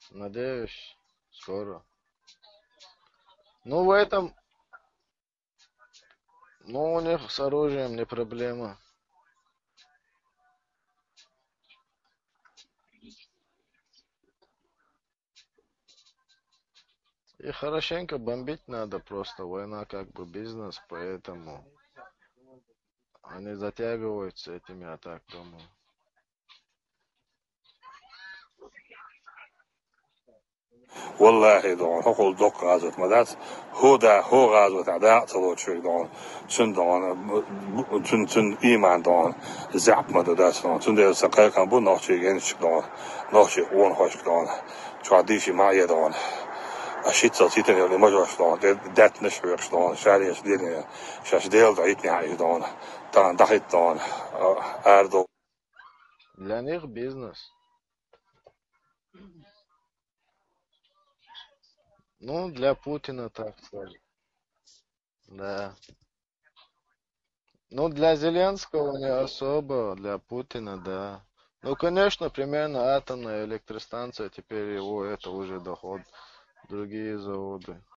Надеюсь, скоро. Ну, в этом, ну, у них с оружием не проблема. И хорошенько бомбить надо просто. Война как бы бизнес, поэтому они затягивают с этими атаками. والله دون هقول دق غازوت مدات هو غازوت عداء تلو شوي دون شن دون شن إيمان دون زعب مدات دون شن ده سقي كان بو نوشي جنش دون نوشي وون خوش دون شو عديشي معي دون أشيت صوتيتني اللي مجرش دون دات نشويش دون شاري شديني شاش ديل ضعيتني عايش دون دون دخيت دون أردو Для них бизнес. Ну, для Путина, так сказать. Да. Ну, для Зеленского не особо, для Путина, да. Ну, конечно, примерно атомная электростанция, теперь его это уже доход, другие заводы.